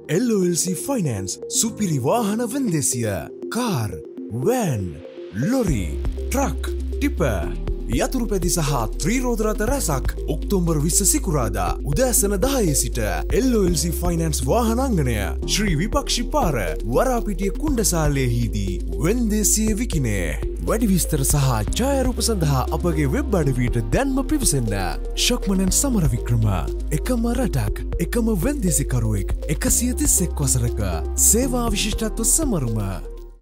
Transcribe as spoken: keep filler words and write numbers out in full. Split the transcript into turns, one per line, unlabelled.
L O L C Finance සුපිරි වාහන වෙන්දේසිය car, van, lorry, truck, tipper, යතුරුපැදි සහ ත්‍රිරෝද රථ රැසක් ඔක්තෝබර් විස්ස සිකුරාදා උදෑසන දහයේ සිට L O L C Finance වාහනාංගණය ශ්‍රී විපක්ෂි පාර වරාපිටිය කුණ්ඩසාලයේදී වෙන්දේසිය විකිනේ. වැඩි විස්තර සහ ඡායාරූප සඳහා අපගේ වෙබ් අඩවියට දැන්ම පිවිසෙන්න. ශොක්මනන් සමරවික්‍රම එකම රටක් එකම වෙන්දේසිකරුවෙක් එකසිය තිස් එක් වසරක සේවා විශිෂ්ටත්ව සමරුම